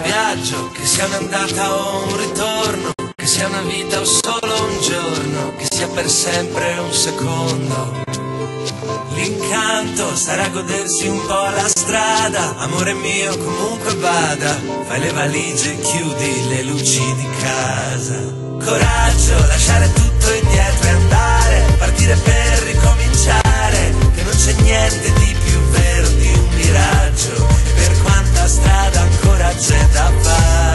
viaggio, che sia un'andata o un ritorno, che sia una vita o solo un giorno, che sia per sempre un secondo. L'incanto sarà godersi un po' la strada, amore mio comunque vada, fai le valigie, chiudi le luci di casa. Coraggio, lasciare tutto indietro e andare, partire per ricominciare, che non c'è niente di più vero di un miraggio, e per quanta strada ancora c'è da fare.